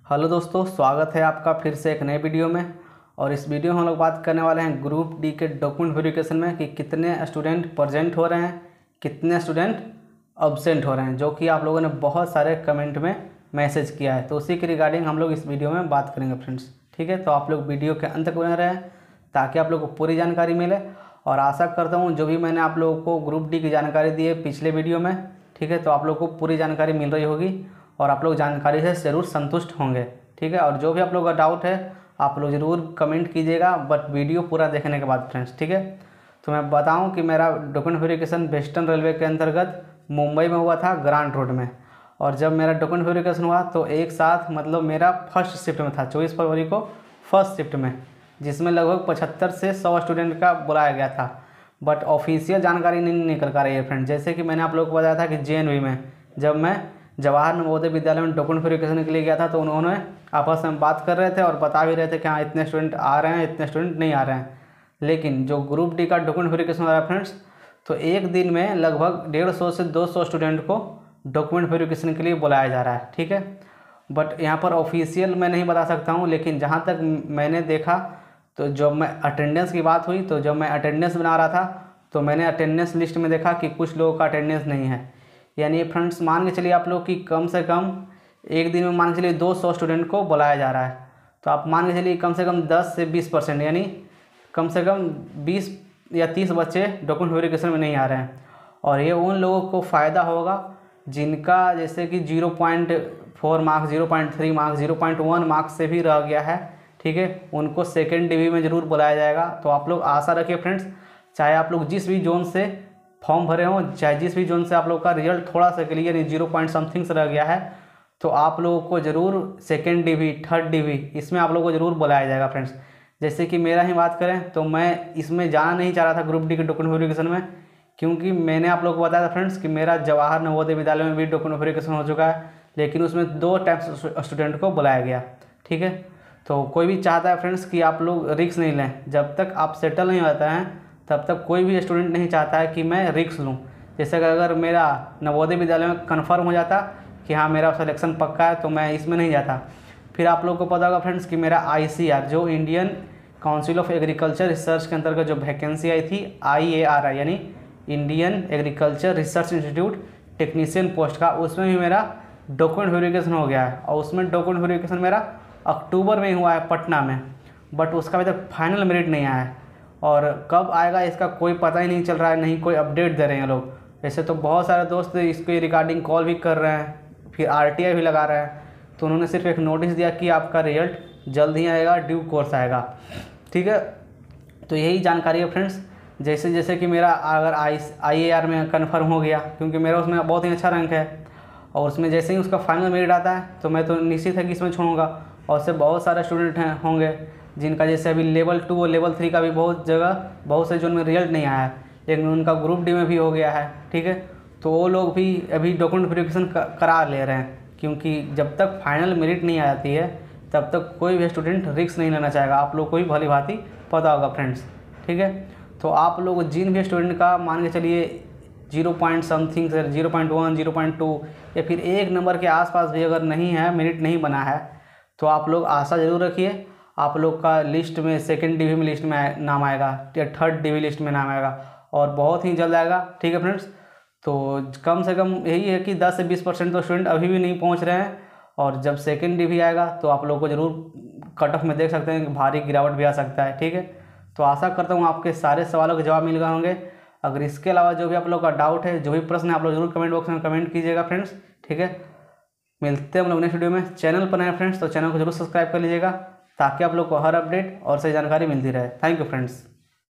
Hello दोस्तों, स्वागत है आपका फिर से एक नए वीडियो में। और इस वीडियो में हम लोग बात करने वाले हैं ग्रुप डी के डॉक्यूमेंट वेरिफिकेशन में कि कितने स्टूडेंट प्रेजेंट हो रहे हैं, कितने स्टूडेंट अब्सेंट हो रहे हैं, जो कि आप लोगों ने बहुत सारे कमेंट में मैसेज किया है। तो उसी के रिगार्डिंग हम लोग इस वीडियो में बात करेंगे फ्रेंड्स। ठीक है, तो आप लोग वीडियो के अंत तक बने रहें ताकि आप लोग को पूरी जानकारी मिले। और आशा करता हूँ जो भी मैंने आप लोगों को ग्रुप डी की जानकारी दी है पिछले वीडियो में, ठीक है, तो आप लोग को पूरी जानकारी मिल रही होगी और आप लोग जानकारी से ज़रूर संतुष्ट होंगे। ठीक है, और जो भी आप लोगों का डाउट है आप लोग ज़रूर कमेंट कीजिएगा, बट वीडियो पूरा देखने के बाद फ्रेंड्स। ठीक है, तो मैं बताऊं कि मेरा डॉक्यूमेंट वेरिफिकेशन वेस्टर्न रेलवे के अंतर्गत मुंबई में हुआ था, ग्रांट रोड में। और जब मेरा डॉक्यूमेंट वेरिफिकेशन हुआ तो एक साथ मतलब मेरा फर्स्ट शिफ्ट में था, 24 फरवरी को फर्स्ट शिफ्ट में, जिसमें लगभग 75 से 100 स्टूडेंट का बुलाया गया था। बट ऑफिशियल जानकारी नहीं निकल कर रही है फ्रेंड। जैसे कि मैंने आप लोगों को बताया था कि JNV में जब मैं जवाहर नवोदय विद्यालय में डॉक्यूमेंट वेरिफिकेशन के लिए गया था तो उन्होंने आपस में बात कर रहे थे और बता भी रहे थे कि हाँ इतने स्टूडेंट आ रहे हैं, इतने स्टूडेंट नहीं आ रहे हैं। लेकिन जो ग्रुप डी का डॉक्यूमेंट वेरिफिकेशन हो रहा है फ्रेंड्स, तो एक दिन में लगभग 150 से 200 स्टूडेंट को डॉक्यूमेंट वेरिफिकेशन के लिए बुलाया जा रहा है। ठीक है, बट यहाँ पर ऑफिशियल मैं नहीं बता सकता हूँ, लेकिन जहाँ तक मैंने देखा तो जब मैं अटेंडेंस की बात हुई तो जब मैं अटेंडेंस बना रहा था तो मैंने अटेंडेंस लिस्ट में देखा कि कुछ लोगों का अटेंडेंस नहीं है। यानी फ्रेंड्स मान के चलिए आप लोग कि कम से कम एक दिन में मान के चलिए 200 स्टूडेंट को बुलाया जा रहा है, तो आप मान के चलिए कम से कम 10 से 20% यानी कम से कम 20 या 30 बच्चे डॉक्यूमेंट वेरिफिकेशन में नहीं आ रहे हैं। और ये उन लोगों को फ़ायदा होगा जिनका जैसे कि 0.4 मार्क्स, 0.3 मार्क्स, 0.1 मार्क्स से भी रह गया है। ठीक है, उनको सेकेंड डिवी में ज़रूर बुलाया जाएगा। तो आप लोग आशा रखिए फ्रेंड्स, चाहे आप लोग जिस भी जोन से फॉर्म भरे हों, चाहे जिस भी जोन से आप लोग का रिजल्ट थोड़ा सा क्लियर यानी 0 पॉइंट समथिंग से रह गया है, तो आप लोगों को ज़रूर सेकेंड डिवी, थर्ड डिवी इसमें आप लोगों को ज़रूर बुलाया जाएगा फ्रेंड्स। जैसे कि मेरा ही बात करें तो मैं इसमें जाना नहीं चाह रहा था ग्रुप डी के डॉक्यूमेंट वेरिफिकेशन में, क्योंकि मैंने आप लोग को बताया था फ्रेंड्स कि मेरा जवाहर नवोदय विद्यालय में भी डॉक्यूमेंट वेरिफिकेशन हो चुका है, लेकिन उसमें 2 टाइप स्टूडेंट को बुलाया गया। ठीक है, तो कोई भी चाहता है फ्रेंड्स कि आप लोग रिस्क नहीं लें। जब तक आप सेटल नहीं होता हैं तब तक कोई भी स्टूडेंट नहीं चाहता है कि मैं रिस्क लूँ। जैसे कि अगर मेरा नवोदय विद्यालय में कन्फर्म हो जाता कि हाँ मेरा सिलेक्शन पक्का है तो मैं इसमें नहीं जाता। फिर आप लोगों को पता होगा फ्रेंड्स कि मेरा ICR जो Indian council of agriculture research के अंतर्गत जो वैकेंसी आई थी, IARI यानी Indian agriculture research institute technician post का, उसमें भी मेरा डॉक्यूमेंट वेरिफिकेशन हो गया है। और उसमें डॉक्यूमेंट वेरिफिकेशन मेरा अक्टूबर में ही हुआ है पटना में, बट उसका अभी तक फाइनल मेरिट नहीं आया है। और कब आएगा इसका कोई पता ही नहीं चल रहा है, नहीं कोई अपडेट दे रहे हैं लोग। वैसे तो बहुत सारे दोस्त इसके रिगार्डिंग कॉल भी कर रहे हैं, फिर RTI भी लगा रहे हैं। तो उन्होंने सिर्फ एक नोटिस दिया कि आपका रिजल्ट जल्द ही आएगा, ड्यू कोर्स आएगा। ठीक है, तो यही जानकारी है फ्रेंड्स। जैसे जैसे कि मेरा अगर IAR में कन्फर्म हो गया, क्योंकि मेरा उसमें बहुत ही अच्छा रैंक है, और उसमें जैसे ही उसका फाइनल मेरिट आता है तो मैं तो निश्चित है कि इसमें छोड़ूंगा। और उससे बहुत सारे स्टूडेंट हैं होंगे जिनका जैसे अभी लेवल 2 और लेवल 3 का भी बहुत जगह बहुत से जोन में रिजल्ट नहीं आया है, लेकिन उनका ग्रुप डी में भी हो गया है। ठीक है, तो वो लोग भी अभी डॉक्यूमेंट वेरिफिकेशन करा ले रहे हैं, क्योंकि जब तक फाइनल मेरिट नहीं आती है तब तक कोई भी स्टूडेंट रिस्क नहीं लेना चाहेगा। आप लोग को भी भली भांति पता होगा फ्रेंड्स। ठीक है, तो आप लोग जिन भी स्टूडेंट का मान के चलिए 0 पॉइंट समथिंग से 0.1, 0.2 या फिर 1 नंबर के आसपास भी अगर नहीं है, मेरिट नहीं बना है, तो आप लोग आशा ज़रूर रखिए आप लोग का लिस्ट में सेकेंड डिवी में लिस्ट में नाम आएगा या थर्ड डिवी लिस्ट में नाम आएगा, और बहुत ही जल्द आएगा। ठीक है फ्रेंड्स, तो कम से कम यही है कि 10 से 20% तो स्टूडेंट अभी भी नहीं पहुंच रहे हैं, और जब सेकेंड डिवी आएगा तो आप लोग को ज़रूर कट ऑफ में देख सकते हैं कि भारी गिरावट भी आ सकता है। ठीक है, तो आशा करता हूँ आपके सारे सवालों के जवाब मिल गए होंगे। अगर इसके अलावा जो भी आप लोग का डाउट है, जो भी प्रश्न है, आप लोग जरूर कमेंट बॉक्स में कमेंट कीजिएगा फ्रेंड्स। ठीक है, मिलते हैं हम लोग नेक्स्ट वीडियो में। चैनल पर नए फ्रेंड्स तो चैनल को जरूर सब्सक्राइब कर लीजिएगा ताकि आप लोग को हर अपडेट और सही जानकारी मिलती रहे। Thank you friends.